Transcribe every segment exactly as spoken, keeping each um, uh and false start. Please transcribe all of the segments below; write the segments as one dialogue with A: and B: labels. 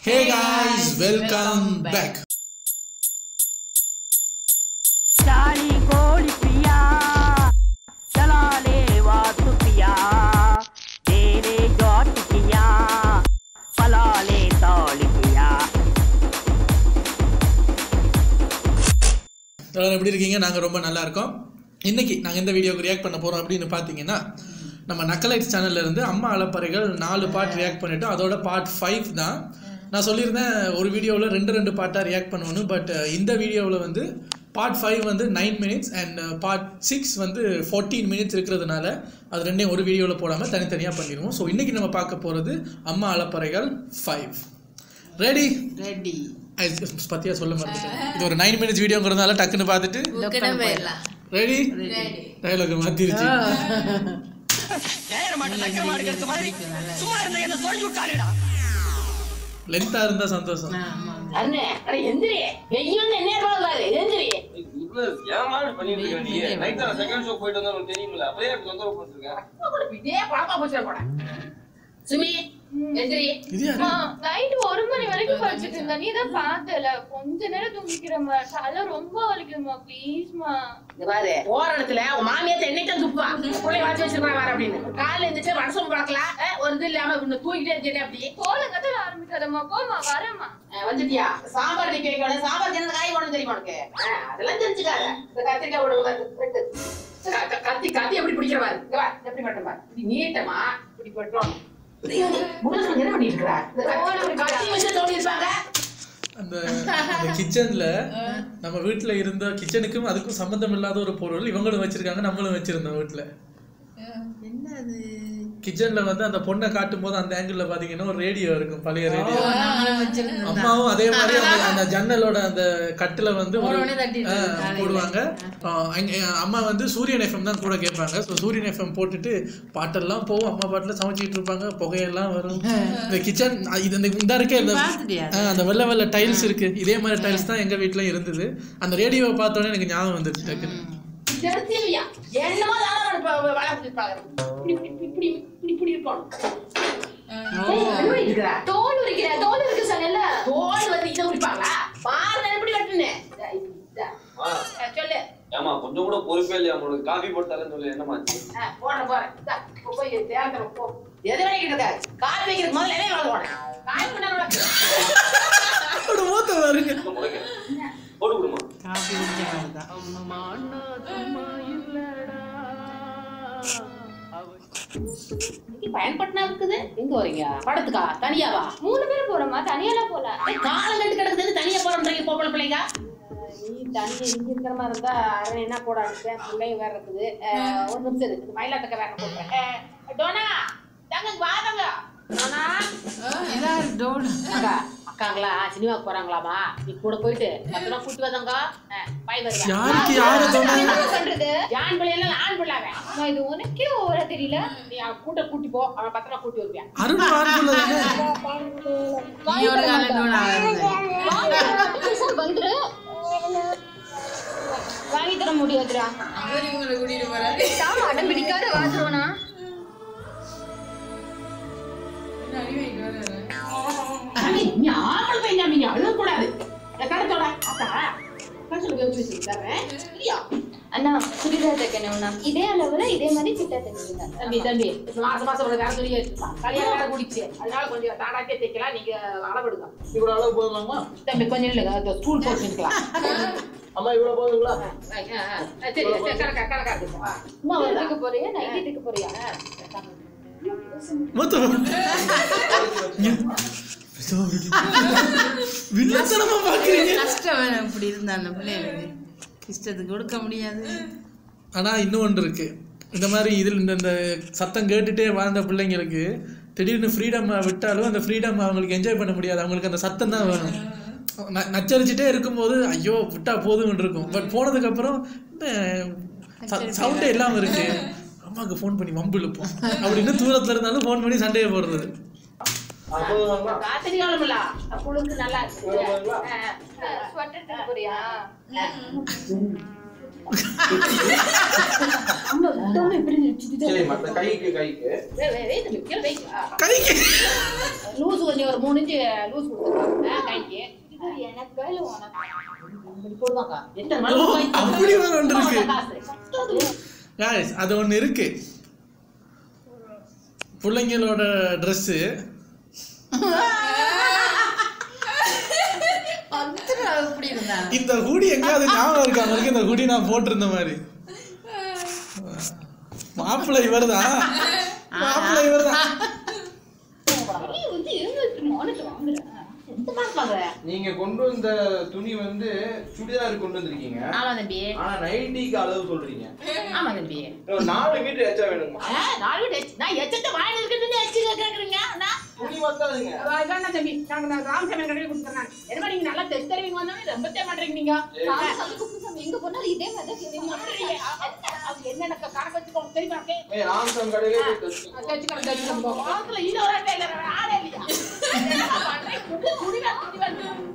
A: Hey guys, welcome back.
B: Sali koli piya, chalale vaatu piya, dere jot piya, palale tali piya.
A: எல்லாரும் எப்படி இருக்கீங்க? நாங்கள் ரொம்ப நல்லா இருக்கோம். இன்னைக்கு நாங்கள் இந்த வீடியோக்கு ரியாக்ட் பண்ண போகிறோம் அப்படின்னு பார்த்தீங்கன்னா, நம்ம நக்கலைட்ஸ் சேனல்ல இருந்து அம்மா அலப்பறைகள் நாலு பார்ட் ரியாக்ட் பண்ணிட்டோம். அதோட பார்ட் ஃபைவ் தான். நான் சொல்லியிருந்தேன் ஒரு வீடியோவில் ரெண்டு ரெண்டு பார்ட்டாக ரியாக்ட் பண்ணணும். பட் இந்த வீடியோவில் வந்து பார்ட் ஃபைவ் வந்து nine minutes and part six வந்து ஃபோர்டீன் மினிட்ஸ் இருக்கிறதுனால அது ரெண்டையும் ஒரு வீடியோவில் போடாமல் தனித்தனியாக பண்ணிடுவோம். ஸோ இன்றைக்கி நம்ம பார்க்க போகிறது அம்மா அலப்பறைகள் ஃபைவ். ரெடி
C: ரெடி
A: பத்தியா சொல்ல மாட்டேன். இது ஒரு நைன் மினிட்ஸ் வீடியோங்கிறதுனால டக்குன்னு பார்த்துட்டு ரெடி டைலாக் மாற்றிருச்சு. லென்த்தா இருந்தா சந்தோஷம்.
C: அண்ணே அட எந்திரி வெயில் என்ன பாரு எந்திரி
D: இவ்ளோ ஏமாறு பண்ணிட்டு இருக்க நீ நைட்ல செகண்ட் ஷோ போயிட்டு வந்தா உனக்கு தெரியும்ல அப்படியே தொந்தரவு பண்ணிருக்க
C: அப்படி இதே பழப்பா போச்சு போட சுமி எந்திரி
E: அம்மா நைட் ஒரு மணி வரைக்கும் படிச்சிட்டு இருந்தா நீ தான் பார்த்தல கொஞ்ச நேரம் தூங்கிக்கிறமா தலை ரொம்ப வலிக்குதுமா ப்ளீஸ்மா.
C: இங்க பாரு போற இடத்துல உன் மாமியார் என்னைக்கு துப்பா புள்ளைய வாட்சி வச்சிருக்கா வர அப்படின்னு காலையில எந்திரிச்சு வருஷம் பார்க்கலாம் ஒரு இது இல்லாம இன்னும் தூங்கிட்டே இருந்தே அப்படி
E: கோலங்கத்துல ஆரம்பிக்காதம்மா போமா வரமா.
C: வந்துட்டியா சாம்பார் நீ கேட்க வேணும் சாம்பார் என்ன காய் வேணும் தெரியுமா உனக்கு அதெல்லாம் தெரிஞ்சுக்காத இந்த கத்திரிக்காய் விடுங்க கத்தி கத்தி எப்படி பிடிக்கிற பாரு எப்படி மட்டும் பாரு இப்படி நீட்டமா இப்படி பட்டோம் என்ன பண்ணிட்டு இருக்கா கத்தி வச்சு தோண்டி இருப்பாங்க.
A: அந்த கிச்சன்ல நம்ம வீட்டுல இருந்த கிச்சனுக்கும் அதுக்கும் சம்பந்தம் இல்லாத ஒரு பொருள் இவங்களும் வச்சிருக்காங்க, நம்மளும் வச்சிருந்தோம் வீட்டுல.
C: என்னது
A: கிச்சன்ல வந்து அந்த பொண்ணை காட்டும் போது அந்த ஆங்கிள் பாத்தீங்கன்னா ஒரு ரேடியோ இருக்கும், பழைய ரேடியோ. அம்மாவும் அதே மாதிரி அந்த ஜன்னலோட அந்த கட்டுல வந்து போடுவாங்க. அம்மா வந்து சூரியன் எஃப்எம் தான் கூட கேட்பாங்க. ஸோ சூரியன் எஃப்எம் போட்டுட்டு பாட்டெல்லாம் போகும், அம்மா பாட்டுல சமைச்சிட்டு இருப்பாங்க, புகையெல்லாம் வரும். இந்த கிச்சன் இது இந்த இருக்கே அந்த வெள்ளை வெள்ளை டைல்ஸ் இருக்கு, இதே மாதிரி டைல்ஸ் தான் எங்க வீட்டுல இருந்தது. அந்த ரேடியோவை பார்த்தோன்னே எனக்கு ஞாபகம் வந்துருச்சு டக்குன்னு.
C: என்னமோ வளர்த்துருப்பாங்க இப்படி இப்படி இருக்கணும்
E: தோல் உரிக்கிற தோல் இருக்கு சொன்னல
C: தோல் வந்து இதை உரிப்பாங்களா பாரு எப்படி வெட்டுனே சொல்லு
D: ஏமா கொஞ்சம் கூட பொறுப்பே இல்லையா உங்களுக்கு காபி போட்டாலும் சொல்லு என்னமாச்சு
C: போடுறேன் போறேன் போய் தேர்தல் போ எது வரைக்கும் இருக்காது காபி வைக்கிறது முதல்ல என்ன வேலை போனேன் காய் பண்ண
A: மூத்த வருங்க
D: போட்டு கொடுமா
C: காபி குடிச்சா பயன்படுத்தினா இருக்குது எங்க வரீங்க படத்துக்கா தனியாவா
E: மூணு பேரும் போறோமா தனியால போல
C: காலம் கட்டு கிடக்குது தனியா போறோம்ன்றீங்க பொம்பளை பிள்ளைங்க நீ தனியா இங்க இருக்கிற மாதிரி இருந்தா அரண் என்ன கூட அனுப்பேன் பிள்ளைங்க வேற இருக்குது ஒரு நிமிஷம் இருக்குது மயிலாட்டக்க வேற போடுறேன் டோனா தாங்க வாதங்க டோனா
F: இதான் டோனா
C: அக்கா அக்காங்களா சினிமாவுக்கு போறாங்களாமா நீ கூட போயிட்டு பத்திரமா கூட்டி வந்தாங்க பாய் வருவா
A: யாருக்கு யாரு
E: என்ன பண்றது
C: ஆண் பிள்ளைல ஆண் பிள்ளாவே
E: நான் இது உனக்கே ஓவரா தெரியல.
C: நீ அவன் கூட்ட கூட்டி போ அவன் பத்திரமா கூட்டி வருவியா
A: அருண் வாங்குல
F: நீ ஒரு கால டோனா
E: வந்துரு வாங்கி தர முடியாதுடா.
F: அவர் உங்களை கூட்டிட்டு போறாரு
E: சாமா அடம் பிடிக்காத வாசுறோனா
C: நீ ஆம்பளை பையன் நீ அழக்கூடாது கடத்தோட அக்கா கஷ்டம் வச்சு வச்சுருக்கேன் இல்லையா
E: அண்ணா சுடிதார் தைக்கணும்னா இதே அளவுல இதே மாதிரி சிட்டா தைச்சிருங்க.
C: தம்பி தம்பி மாசம் மாசம் ஒரு கார துணியை வச்சுக்கலாம் கல்யாணம் வேற குடிச்சு அதனால கொஞ்சம் தாடாக்கே தைக்கலாம் நீங்க அளவெடுங்க
D: இவ்வளவு அளவு போதுமாமா
C: தம்பி கொஞ்சம் இல்லைங்க ஸ்கூல் போட்டுக்கலாம்
D: அம்மா இவ்வளவு போதுங்களா
C: சரி கணக்கா கணக்கா இருக்குமா
E: அம்மா வரதுக்கு போறியா நைட் இதுக்கு போறியா
A: மூத்த வில்லத்தனமா பாக்குறீங்க.
F: கஷ்டம் அப்படி இருந்தா அந்த பிள்ளைகளுக்கு இஷ்டத்துக்கு கொடுக்க முடியாது.
A: ஆனா இன்னும் ஒன்று இருக்கு, இந்த மாதிரி இதில் இந்த இந்த சத்தம் கேட்டுட்டே வாழ்ந்த பிள்ளைங்களுக்கு திடீர்னு ஃப்ரீடம் விட்டாலும் அந்த ஃப்ரீடம் அவங்களுக்கு என்ஜாய் பண்ண முடியாது. அவங்களுக்கு அந்த சத்தம் தான் வேணும். நச்சரிச்சுட்டே இருக்கும்போது ஐயோ விட்டா போதும்னு இருக்கும். பட் போனதுக்கு அப்புறம் சவுண்டே இல்லாம இருக்கு, அம்மாவுக்கு ஃபோன் பண்ணி வம்பு இழுப்போம் அப்படின்னு தூரத்துல இருந்தாலும் ஃபோன் பண்ணி சண்டையை போடுறது.
C: காத்தடி காலம்ல புழுக்கு நல்லா இருக்கு
E: ஸ்வெட்டர் தைக்க போறியா
C: அம்மா தோமே இப்படி
D: சரி மத்த கைக்கு கைக்கு
C: வே வே வே கீழ வை
A: கைக்கு
C: லூஸ் கொஞ்சம் ஒரு மூணு இன்ச் லூஸ் கொடுத்துருக்காங்க கைக்கு
E: இது எனக்கு கையில உனக்கு
C: இப்படி போடுவாங்க எத்தனை
A: ஓ,
C: மணி
A: அப்படி வேற ஒன்று இருக்கு
C: காசு
A: guys அது ஒன்று இருக்கு பிள்ளைங்களோட ட்ரெஸ்ஸு
F: எப்படி இருந்தா
A: இந்த ஹூடி எங்கேயாவது ஞாபகம் இருக்கா உங்களுக்கு இந்த ஹூடி நான் போட்டிருந்த மாதிரி மாப்பிள்ளை இவர் தான் மாப்பிள்ளை இவர் தான்
E: நீ வந்து எங்க மானிட்டர் வாங்குற
C: எந்த மாதிரி பாக்குற
D: நீங்க கொண்டு வந்த துணி வந்து சுடிதார் கொண்டு வந்திருக்கீங்க
C: ஆமா தம்பி
D: ஆனா நைட்டிக்கு அளவு சொல்றீங்க
C: ஆமா தம்பி
D: ஒரு நாலு மீட்டர் எச்சா வேணுமா
C: நாலு வீடு நான் எச்சத்தை வாங்கி இருக்கிறது எச்சு கேக்குறீங்க
D: துணி வந்தாதுங்க
C: அதான் தம்பி நாங்க நான் ராமசாமி கடையில கொடுத்துறேன் என்ன நீங்க நல்லா டெஸ்ட் தருவீங்க வந்தாலும் ரொம்ப தே மாட்டீங்க நீங்க
E: எங்க போனாலும் இதே மாதிரி
C: என்ன கணக்கு வச்சுக்கோங்க தெரியுமா
D: ஏய் ராமசாமி கடையிலே போய் டெஸ்ட்
C: தச்சுக்கலாம் தச்சுக்கலாம் வாரத்துல இது ஒரு ஆட்டே இல்ல ஆடே இல்லையா குடிவா குடிவா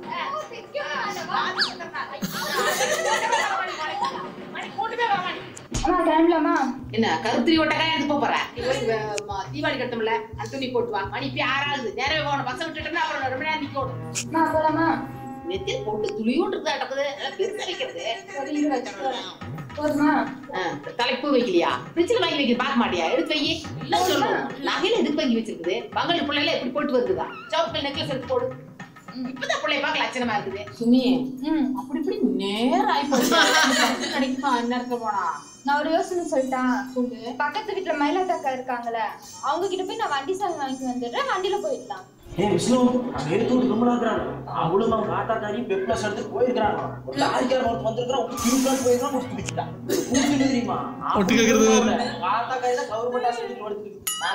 E: அம்மா கிளம்பலாமா
C: என்ன கருத்திரி ஒட்டக்காய் எடுத்து போறேன் தீபாவளி கட்டம்ல அந்த துணி போட்டு வா மணி இப்ப ஆறாவது நேரவே போகணும் பஸ் விட்டுட்டோம்னா அப்புறம் ரொம்ப நேரம் நிக்கணும்
E: நான் போலாமா
C: நெத்தியில் போட்டு துளியோட்டு இருக்குதாட்டக்குது பெருசா வைக்கிறது
E: சரி இரு வச்சுக்கிறேன் போதுமா
C: தலைப்பு வைக்கலையா ஃப்ரிட்ஜில் வாங்கி வைக்க பார்க்க மாட்டியா எடுத்து வை இல்ல சொல்லணும் நகையில எதுக்கு வாங்கி வச்சிருக்குது பங்காளி பிள்ளைல எப்படி போட்டு வருதுதா சவுக்கல் நெக்லஸ் எடுத்து போடு இப்பதான் பிள்ளைய பார்க்க லட்சணமா இருக்குது சுமி
E: ம்
C: அப்படி இப்படி நேரம் ஆகி போச்சு கிடைக்குமா நேரத்துல போனா
E: நான் ஒரு யோசனை சொல்லிட்டா சொல்லு பக்கத்து வீட்டுல மயிலாத்தாக்கா இருக்காங்கல்ல அவங்க கிட்ட போய் நான் வண்டி சாவி வாங்கி வந்துடுறேன் வண்டியில போயிடலாம்
G: ஏய் விஷ்ணு நான் எடுத்து ரொம்ப நாக்குறாங்க அவளும் அவங்க ஆத்தாக்காரி பெப்ளஸ் எடுத்து போயிருக்கிறாங்க ஒரு லாரிக்கார ஒருத்தர் வந்திருக்கிறான் கியூக்கான் போயிருக்கான் ஒரு பிடிச்சிட்டான் கூட்டி தெரியுமா
A: ஒட்டி கேக்குறது
G: ஆத்தாக்காரி தான் கவர்மெண்ட் ஹாஸ்பிட்டல் எடுத்துருக்கு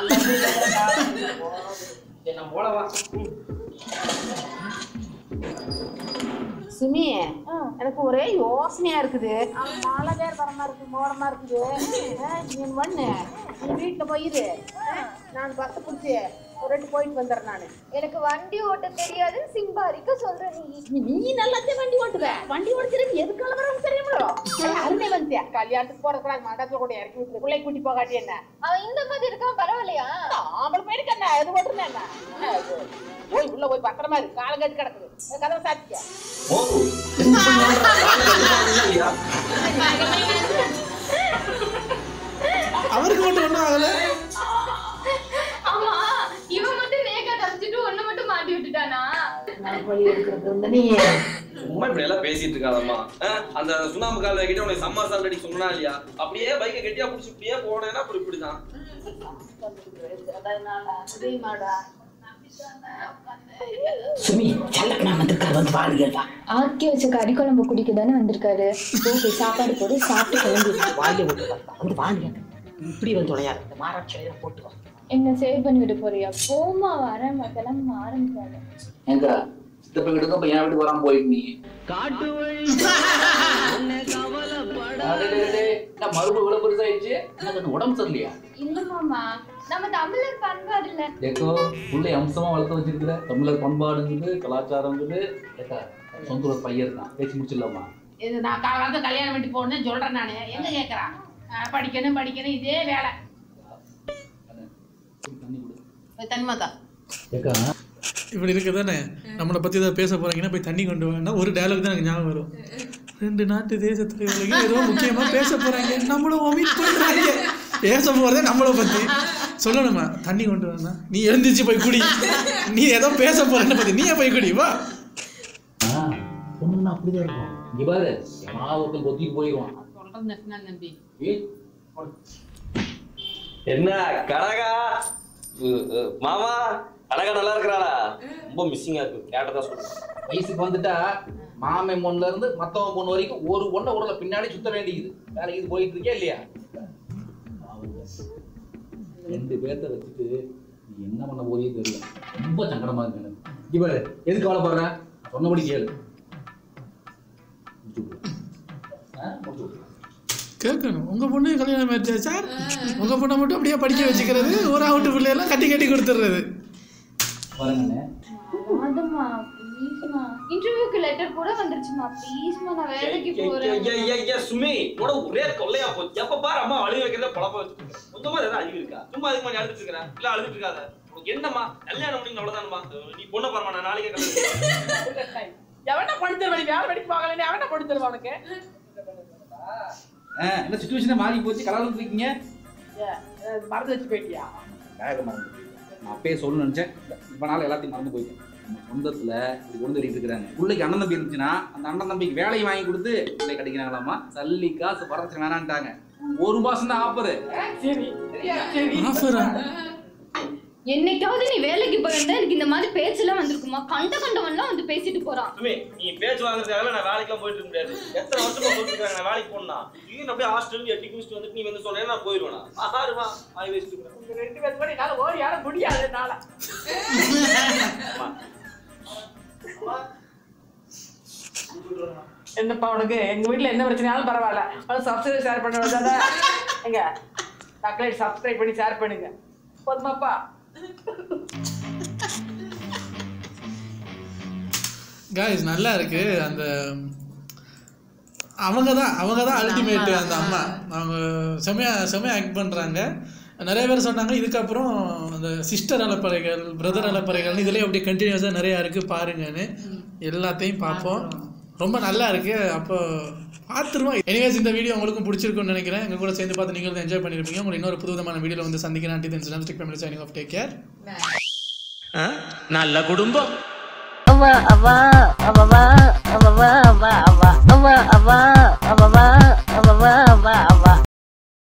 G: என்ன போலவா
C: சுமி எனக்கு ஒரே யோசனையா இருக்குது மழை வேற வரமா இருக்கு மோடமா இருக்குது நீ பண்ணு நீ வீட்டுல போயிரு நான் பஸ் பிடிச்சி ஒரு ரெண்டு போயிட்டு வந்துடுறேன் நானு
E: எனக்கு வண்டி ஓட்ட தெரியாது சிம்பாரிக்க சொல்ற நீ
C: நீ நல்லாத்தே வண்டி ஓட்டுவ வண்டி ஓட்டுறது எதுக்கால வரணும் தெரியுமோ அருமை வந்துட்டியா கல்யாணத்துக்கு போறது கூட மண்டபத்துல கூட இறக்கி விட்டு பிள்ளை கூட்டி போகாட்டி என்ன
E: அவன் இந்த மாதிரி இருக்கான் பரவாயில்லையா
C: ஆம்பளை போயிருக்கு என்ன எது ஓட்டுறேன் என்ன போய் உள்ள போய் பத்திரமா இருக்கு காலம் கட்டி கிடக்குது கதவை சாத்திக்க
A: அவருக்கு மட்டும் ஒன்றும் ஆகல
E: ஆமா இவன் மட்டும் நேக்கா தப்பிச்சுட்டு ஒண்ணு மட்டும் மாட்டி விட்டுட்டானா
C: போய் எடுக்கிறது வந்து நீ
D: சும்மா இப்படி எல்லாம் பேசிட்டு இருக்காதம்மா அந்த சுண்ணாம்பு கால் வைக்கிட்டு உனக்கு சம்மா சால் அடி சொன்னா இல்லையா அப்படியே பைக்கை கெட்டியா பிடிச்சி இப்படியே போனேன்னா அப்புறம் இப்படிதான்
C: சுமி செல்லக்கண்ணா வந்திருக்காரு வந்து வாழுகிறதா
E: ஆக்கி வச்ச கறி குழம்பு குடிக்க தானே வந்திருக்காரு ஓகே சாப்பாடு போட்டு சாப்பிட்டு கிளம்பி
C: வாயில விட்டு வந்து வாழுங்க இப்படி வந்து தொலையாது இந்த மாராட்சியில போட்டு வா
E: என்ன சேவ் பண்ணி விட போறியா போமா வரேன் கிளம்ப ஆரம்பிக்காது
G: எங்க சித்தப்ப வீட்டுக்கு அப்ப என் வீட்டுக்கு வராம போயிட்டு நீ
B: காட்டு வழி
G: மறுபடியும் இவ்வளவு பெருசாயிடுச்சு எனக்கு அந்த உடம்பு சரியில்லையா
E: இல்ல மாமா நம்ம தமிழர் பண்பாடு இல்ல
G: ஏக்கோ உள்ள அம்சமா வளர்த்து வச்சிருக்கிற தமிழர் பண்பாடுங்குது கலாச்சாரங்குது ஏக்கா சொந்த ஒரு பையன் இருக்கான் பேசி முடிச்சிடலாமா
C: இது நான் காலத்து கல்யாணம் பண்ணி போகணும்னு சொல்றேன் நானு எங்க கேட்கறான் படிக்கணும் படிக்கணும் இதே வேலை
G: தண்ணி கொடு
C: தன்மதா
G: ஏக்கா
A: இப்படி இருக்கு தானே நம்மளை பற்றி ஏதாவது பேச போகிறாங்கன்னா போய் தண்ணி கொண்டு வாங்கன்னா ஒரு டயலாக் தான் எனக்கு ஞாபகம் வரும். ரெண்டு நாட்டு தேசத்துல ஏதோ முக்கியமாக பேச போகிறாங்க, நம்மளும் ஒமிட் பண்ணுறாங்க. பேச போகிறதே நம்மளை பற்றி சொல்லணுமா? தண்ணி கொண்டு வாங்க, நீ எழுந்திரிச்சு போய் குடி. நீ ஏதோ பேச போகிறேன்னு பற்றி நீயே போய் குடி வா.
G: ஆ பொண்ணுன்னா அப்படிதான் இருக்கும். இங்கே பாரு மாவட்டம் கொத்திட்டு போயிடுவான்.
C: நம்பி
D: என்ன கனகா மாமா கனகா நல்லா இருக்கிறாளா? ரொம்ப மிஸ்ஸிங்கா இருக்கு. கேட்டதா சொல்லுங்க.
G: வயசுக்கு வந்துட்டா மாமே பொண்ணுல இருந்து மத்தவன் பொண்ணு வரைக்கும் ஒரு பொண்ணை உடல பின்னாடி சுத்த வேண்டியது. வேலைக்கு இது போயிட்டு இருக்கே இல்லையா? ரெண்டு பேர்த்த வச்சுட்டு நீ என்ன பண்ண போதே தெரியல. ரொம்ப சங்கடமா இருக்கு எனக்கு. இவ எதுக்கு கவலைப்படுற? சொன்னபடி கேளு.
A: கேட்கணும், உங்கள் பொண்ணு கல்யாணம் ஆயிடுச்சா சார்? உங்கள் பொண்ணை மட்டும் அப்படியே படிக்க வச்சுக்கிறது, ஒரு ஆவுட்டு பிள்ளையெல்லாம் கட்டி கட்டி கொடுத்துட்றது.
G: பாருங்கண்ணே
E: அதுமா ப்ளீஸ்மா இன்டர்வியூக்கு லெட்டர் கூட வந்துருச்சுமா ப்ளீஸ்மா நான் வேலைக்கு போறேன்.
D: ஏய் ஏய் ஏய் சுமி உனக்கு ஒரே கொல்லையா போச்சு. எப்ப பாரு அம்மா அழுக வைக்கிறத பழப்ப வச்சிருக்க. கொஞ்சமா ஏதாவது அழுகி இருக்கா? சும்மா அதுக்கு மாதிரி அழுதுட்டு இருக்கற. இல்ல அழுதுட்டு இருக்காத. உனக்கு என்னம்மா கல்யாணம் பண்ணி அவ்வளவுதான்மா. நீ பொண்ண பாருமா நான் நாளைக்கே கல்யாணம்.
C: எவன பண்ணி தருவானே வேற வெடிக்கு போகலனே அவன பண்ணி தருவா உனக்கு.
H: ஆ இந்த சிச்சுவேஷனே மாறி போச்சு. கலந்து இருக்கீங்க.
C: ஏ மறந்து வச்சு போயிட்டியா?
H: வேக மறந்து. நான் அப்பயே சொல்லணும்னு நினைச்சேன். இப்ப நாள் எல்லாத்தையும் மறந்து போயிட்டேன். நம்ம சொந்தத்துல இது கொண்டு வந்துட்டு இருக்காங்க. பிள்ளைக்கு அண்ணன் தம்பி இருந்துச்சுன்னா அந்த அண்ணன் தம்பிக்கு வேலையை வாங்கி கொடுத்து பிள்ளை கட்டிக்கிறாங்களாமா. சல்லி காசு பரவச்சு வேணான்ட்டாங்க. ஒரு மாசம் தான் ஆஃபரு.
C: சரி சரியா சரி
A: ஆஃபரா?
E: என்னைக்காவது நீ வேலைக்கு போயிருந்தா எனக்கு இந்த மாதிரி பேச்செல்லாம் வந்திருக்குமா? கண்ட கண்டவன்லாம் வந்து பேசிட்டு போறான்.
D: சுமி நீ பேச்சு வாங்குறதுக்காக நான் வேலைக்கு போயிட்டு இருக்க முடியாது. எத்தனை வருஷமா சொல்லிட்டு நான் வேலைக்கு போனா நீ அப்படியே ஹாஸ்டல் எட்டி குடிச்சிட்டு வந்து நீ வந்து சொன்னா நான் போயிடுவேனா? ஆறுமா ஆய் வேஸ்ட் பண்ணு.
C: உங்க ரெண்டு பேர் கூட நாள ஓடி யார முடியாது நாள. என்னப்பா உனக்கு எங்க வீட்ல என்ன பிரச்சனையாலும் பரவாயில்ல. அது சப்ஸ்கிரைப் ஷேர் பண்ண வேண்டாம். எங்க சப்ஸ்கிரைப் சப்ஸ்கிரைப் பண்ணி ஷேர் பண்ணுங்க. போதுமாப்பா?
A: காய்ஸ் நல்லா இருக்கு. அந்த அவங்க தான் அவங்க தான் அல்டிமேட். அந்த அம்மா அவங்க செமையா செமையா ஆக்ட் பண்ணுறாங்க. நிறைய பேர் சொன்னாங்க இதுக்கப்புறம் அந்த சிஸ்டர் அலப்பறைகள் பிரதர் அலப்பறைகள் இதுலேயே அப்படியே கண்டினியூஸாக நிறையா இருக்குது பாருங்கன்னு. எல்லாத்தையும் பார்ப்போம். ரொம்ப நல்லா இருக்குது. அப்போ பார்த்துருவோம். எனிவேஸ் இந்த வீடியோ உங்களுக்கும் பிடிச்சிருக்குன்னு நினைக்கிறேன். எங்கள் கூட சேர்ந்து பார்த்து நீங்களும் என்ஜாய் பண்ணியிருப்பீங்க. உங்களுக்கு இன்னொரு புது விதமான வீடியோவில் வந்து சந்திக்கிறேன். ஆண்டி தென் ராம்ஸ்டிக் family signing off. Take care.
G: நல்ல குடும்பம்.
B: அவா அவா அவா அவா அவா அவா அவா அவா அவா அவா அவா அவா